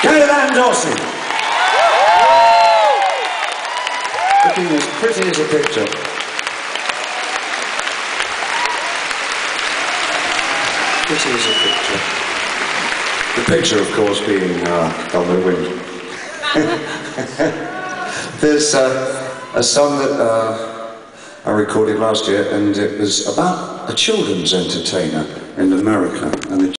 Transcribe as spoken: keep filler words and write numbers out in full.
Looking as pretty as a picture. Pretty as a picture. The picture, of course, being uh, Velvet Wind. There's uh, a song that uh, I recorded last year, and it was about a children's entertainer in America. And